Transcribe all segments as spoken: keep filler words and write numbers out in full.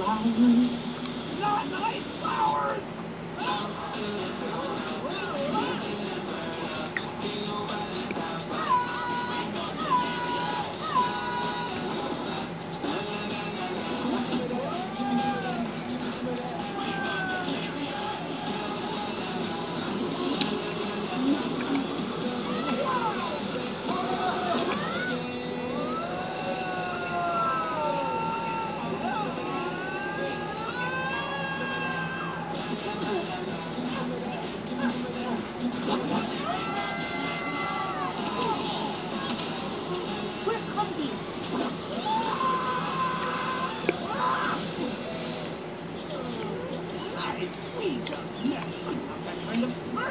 flowers. Not nice flowers! Where's Clumsy? We just met. I'm not that kind of smart.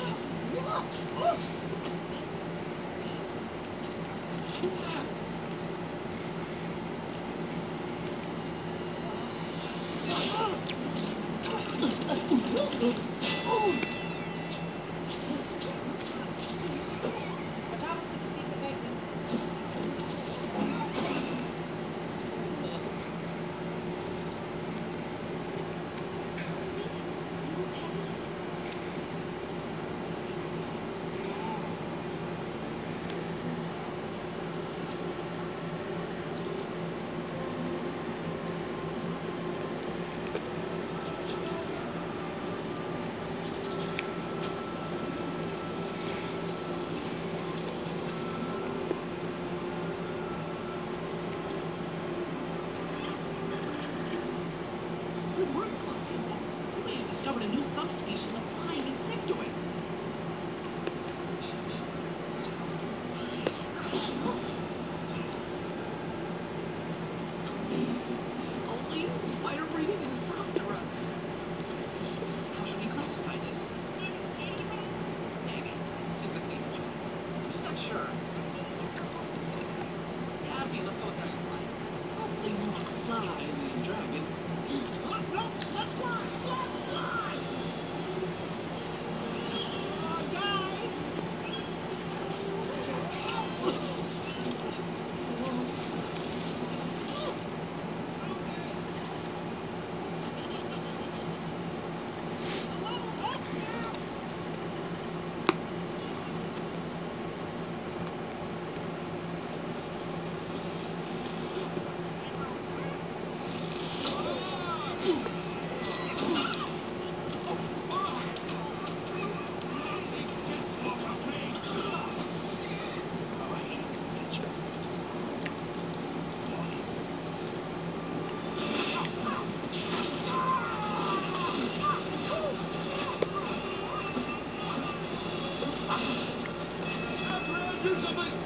Good work, Clumsy. You may have discovered a new subspecies of flying insectoid. Amazing. Only fire-breathing Insomnera. Let's see. How should we classify this? Maybe. Seems like an easy choice. I'm just not sure. Yeah, okay, let's go with Dragonfly. Hopefully you want to fly, the dragon. No, no, let's fly! Let's fly! Oh, guys! Do something!